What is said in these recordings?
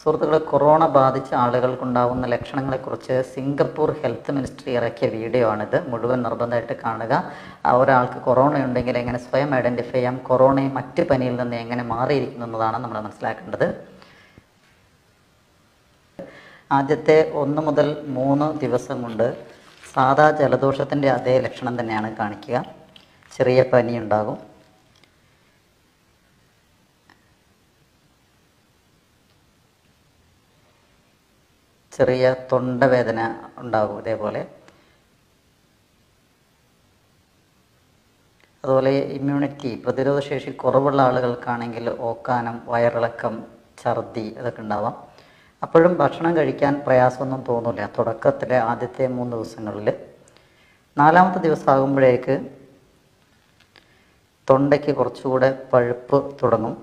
സുഹൃത്തുക്കളെ, കൊറോണ ബാധിച്ച ആളുകൾക്കുണ്ടാകുന്ന ലക്ഷണങ്ങളെക്കുറിച്ച് സിംഗപ്പൂർ ഹെൽത്ത് മിനിസ്ട്രി ഇറക്കിയ വീഡിയോ ആണിത്. മുഴുവൻ നിർബന്ധമായിട്ട് കാണുക. ഒരാൾക്ക് കൊറോണ ഉണ്ടെങ്കിൽ എങ്ങനെ സ്വയം ഐഡൻറ്റിഫൈ ചെയ്യാം, കൊറോണയും മറ്റ് പനിയിൽ നിന്ന് എങ്ങനെ മാറിയിരിക്കുന്നു എന്നതാണ് നമ്മൾ മനസ്സിലാക്കേണ്ടത്. ആദ്യത്തെ 1 മുതൽ 3 ദിവസം കൊണ്ട് സാധാ ജലദോഷത്തിൻ്റെ അതേ ലക്ഷണം തന്നെയാണ് കാണിക്കുക. ചെറിയ പനി ഉണ്ടാകും. ചെറിയ തൊണ്ടവേദന ഉണ്ടാകും. ഇതേപോലെ അതുപോലെ ഇമ്മ്യൂണിറ്റി പ്രതിരോധശേഷി കുറവുള്ള ആളുകൾക്കാണെങ്കിൽ ഓക്കാനം, വയറിളക്കം, ഛർദി അതൊക്കെ ഉണ്ടാവാം. അപ്പോഴും ഭക്ഷണം കഴിക്കാൻ പ്രയാസമൊന്നും തോന്നില്ല തുടക്കത്തിലെ ആദ്യത്തെ 3 ദിവസങ്ങളിൽ. 4ാമത്തെ ദിവസമാകുമ്പോഴേക്ക് തൊണ്ടയ്ക്ക് കുറച്ചുകൂടെ പഴുപ്പ് തുടങ്ങും.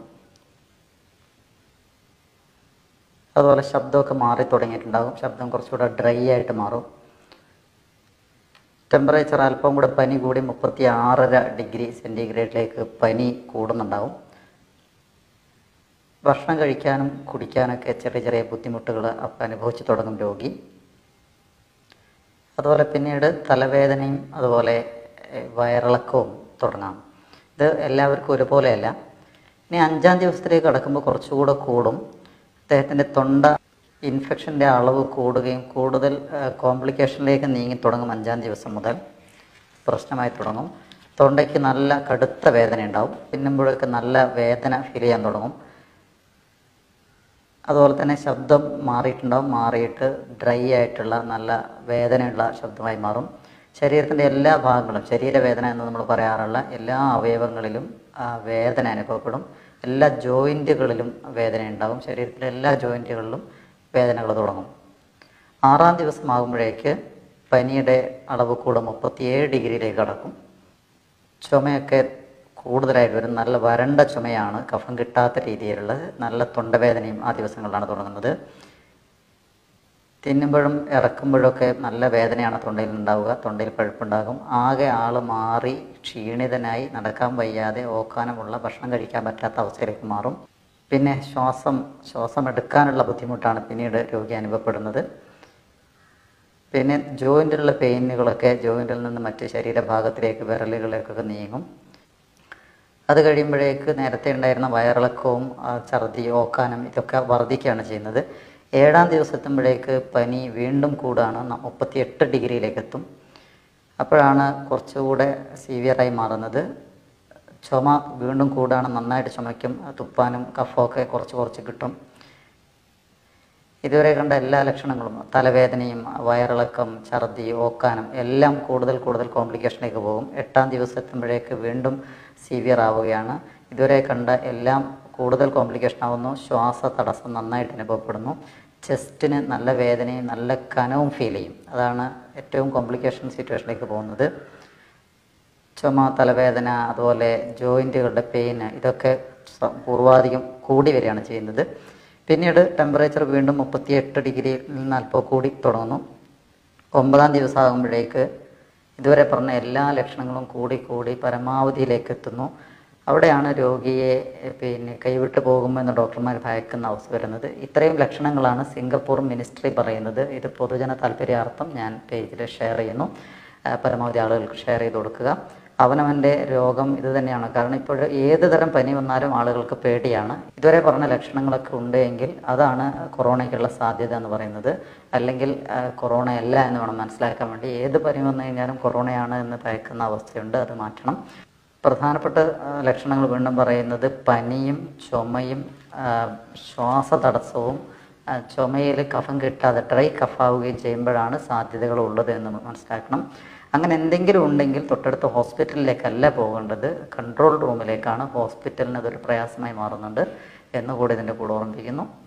അതുപോലെ ശബ്ദമൊക്കെ മാറി തുടങ്ങിയിട്ടുണ്ടാകും. ശബ്ദം കുറച്ചുകൂടെ ഡ്രൈ ആയിട്ട് മാറും. ടെമ്പറേച്ചർ അല്പം കൂടെ പനി കൂടി 36.5 ഡിഗ്രി സെൻറ്റിഗ്രേഡിലേക്ക് പനി കൂടുന്നുണ്ടാവും. ഭക്ഷണം കഴിക്കാനും കുടിക്കാനൊക്കെ ചെറിയ ചെറിയ ബുദ്ധിമുട്ടുകൾ അപ്പം അനുഭവിച്ച് തുടങ്ങും രോഗി. അതുപോലെ പിന്നീട് തലവേദനയും അതുപോലെ വയറിളക്കവും തുടങ്ങാം. ഇത് എല്ലാവർക്കും ഒരുപോലെയല്ല. ഇനി 5ാം ദിവസത്തിലേക്ക് കടക്കുമ്പോൾ കുറച്ചുകൂടെ കൂടും. അദ്ദേഹത്തിൻ്റെ തൊണ്ട ഇൻഫെക്ഷൻ്റെ അളവ് കൂടുകയും കൂടുതൽ കോംപ്ലിക്കേഷനിലേക്ക് നീങ്ങി തുടങ്ങും. 5ാം ദിവസം മുതൽ പ്രശ്നമായി തുടങ്ങും. തൊണ്ടയ്ക്ക് നല്ല കടുത്ത വേദന ഉണ്ടാവും. പിന്നുമ്പോഴൊക്കെ നല്ല വേദന ഫീൽ ചെയ്യാൻ തുടങ്ങും. അതുപോലെ തന്നെ ശബ്ദം മാറിയിട്ടുണ്ടാവും. മാറിയിട്ട് ഡ്രൈ ആയിട്ടുള്ള നല്ല വേദനയുള്ള ശബ്ദമായി മാറും. ശരീരത്തിൻ്റെ എല്ലാ ഭാഗങ്ങളും, ശരീരവേദന എന്ന് നമ്മൾ പറയാറുള്ള എല്ലാ അവയവങ്ങളിലും വേദന അനുഭവപ്പെടും. എല്ലാ ജോയിൻറ്റുകളിലും വേദന ഉണ്ടാകും. ശരീരത്തിലെ എല്ലാ ജോയിൻറ്റുകളിലും വേദനകൾ തുടങ്ങും. 6ാം ദിവസമാകുമ്പോഴേക്ക് പനിയുടെ അളവ് കൂടെ 37 ഡിഗ്രിയിലേക്ക് കടക്കും. ചുമയൊക്കെ കൂടുതലായിട്ട് വരും. നല്ല വരണ്ട ചുമയാണ്, കഫം കിട്ടാത്ത രീതിയിലുള്ളത്. നല്ല തൊണ്ടവേദനയും ആ ദിവസങ്ങളിലാണ് തുടങ്ങുന്നത്. തിന്നുമ്പോഴും ഇറക്കുമ്പോഴൊക്കെ നല്ല വേദനയാണ് തൊണ്ടയിൽ ഉണ്ടാവുക. തൊണ്ടയിൽ പഴുപ്പുണ്ടാകും. ആകെ ആൾ മാറി ക്ഷീണിതനായി നടക്കാൻ വയ്യാതെ ഓക്കാനമുള്ള ഭക്ഷണം കഴിക്കാൻ പറ്റാത്ത അവസ്ഥയിലേക്ക് മാറും. പിന്നെ ശ്വാസം എടുക്കാനുള്ള ബുദ്ധിമുട്ടാണ് പിന്നീട് രോഗി അനുഭവപ്പെടുന്നത്. പിന്നെ ജോയിൻറ്റിലുള്ള പെയിനുകളൊക്കെ ജോയിൻറ്റിൽ നിന്ന് മറ്റ് ശരീരഭാഗത്തിലേക്ക് വിരലുകളിലേക്കൊക്കെ നീങ്ങും. അത് കഴിയുമ്പോഴേക്ക് നേരത്തെ ഉണ്ടായിരുന്ന വയറിളക്കവും ഛർദി, ഓക്കാനം ഇതൊക്കെ വർദ്ധിക്കുകയാണ് ചെയ്യുന്നത്. 7ാം ദിവസം എത്തുമ്പോഴേക്ക് പനി വീണ്ടും കൂടാണ്. 38 ഡിഗ്രിയിലേക്ക് എത്തും. അപ്പോഴാണ് കുറച്ചുകൂടെ സീവിയറായി മാറുന്നത്. ചുമ വീണ്ടും കൂടാണ്. നന്നായിട്ട് ചുമയ്ക്കും. തുപ്പാനും കഫമൊക്കെ കുറച്ച് കിട്ടും. ഇതുവരെ കണ്ട എല്ലാ ലക്ഷണങ്ങളും, തലവേദനയും വയറിളക്കം, ഛർദി, ഓക്കാനം എല്ലാം കൂടുതൽ കോംപ്ലിക്കേഷനിലേക്ക് പോകും. 8ാം ദിവസം എത്തുമ്പോഴേക്ക് വീണ്ടും സീവിയർ ആവുകയാണ്. ഇതുവരെ കണ്ട എല്ലാം കൂടുതൽ കോംപ്ലിക്കേഷൻ ആവുന്നു. ശ്വാസ തടസ്സം നന്നായിട്ട് അനുഭവപ്പെടുന്നു. ചെസ്റ്റിന് നല്ല വേദനയും നല്ല കനവും ഫീൽ ചെയ്യും. അതാണ് ഏറ്റവും കോംപ്ലിക്കേഷൻ സിറ്റുവേഷനിലേക്ക് പോകുന്നത്. ചുമ, തലവേദന, അതുപോലെ ജോയിൻറ്റുകളുടെ പെയിന് ഇതൊക്കെ പൂർവാധികം കൂടി വരികയാണ് ചെയ്യുന്നത്. പിന്നീട് ടെമ്പറേച്ചർ വീണ്ടും 38 ഡിഗ്രിയിൽ നിന്ന് അല്പം കൂടി തുടങ്ങുന്നു. 9ാം ദിവസം ആകുമ്പോഴേക്ക് ഇതുവരെ പറഞ്ഞ എല്ലാ ലക്ഷണങ്ങളും കൂടി പരമാവധിയിലേക്ക് എത്തുന്നു. അവിടെയാണ് രോഗിയെ കൈവിട്ട് പോകുമെന്ന് ഡോക്ടർമാർ ഭയക്കുന്ന അവസ്ഥ വരുന്നത്. ഇത്രയും ലക്ഷണങ്ങളാണ് സിംഗപ്പൂർ മിനിസ്ട്രി പറയുന്നത്. ഇത് പൊതുജന താല്പര്യാർത്ഥം ഞാൻ പേജിൽ ഷെയർ ചെയ്യുന്നു. പരമാവധി ആളുകൾക്ക് ഷെയർ ചെയ്ത് കൊടുക്കുക. അവനവൻ്റെ രോഗം ഇത് തന്നെയാണ്. കാരണം ഇപ്പോൾ ഏത് തരം പനി വന്നാലും ആളുകൾക്ക് പേടിയാണ്. ഇതുവരെ പറഞ്ഞ ലക്ഷണങ്ങളൊക്കെ ഉണ്ട് എങ്കിൽ അതാണ് കൊറോണയ്ക്കുള്ള സാധ്യത എന്ന് പറയുന്നത്. അല്ലെങ്കിൽ കൊറോണ അല്ല എന്ന് വേണം മനസ്സിലാക്കാൻ വേണ്ടി. ഏത് പനി വന്നു കഴിഞ്ഞാലും കൊറോണയാണ് എന്ന് ഭയക്കുന്ന അവസ്ഥയുണ്ട്. അത് മാറ്റണം. പ്രധാനപ്പെട്ട ലക്ഷണങ്ങൾ വീണ്ടും പറയുന്നത് പനിയും ചുമയും ശ്വാസതടസ്സവും, ചുമയിൽ കഫം കിട്ടാതെ ഡ്രൈ കഫാവുകയും ചെയ്യുമ്പോഴാണ് സാധ്യതകൾ ഉള്ളത് എന്ന് മനസ്സിലാക്കണം. അങ്ങനെ എന്തെങ്കിലും ഉണ്ടെങ്കിൽ തൊട്ടടുത്ത ഹോസ്പിറ്റലിലേക്കല്ല പോകേണ്ടത്, കൺട്രോൾ റൂമിലേക്കാണ്. ഹോസ്പിറ്റലിന് അതൊരു പ്രയാസമായി മാറുന്നുണ്ട് എന്നുകൂടി ഇതിൻ്റെ കൂടെ ഓർമ്മിപ്പിക്കുന്നു.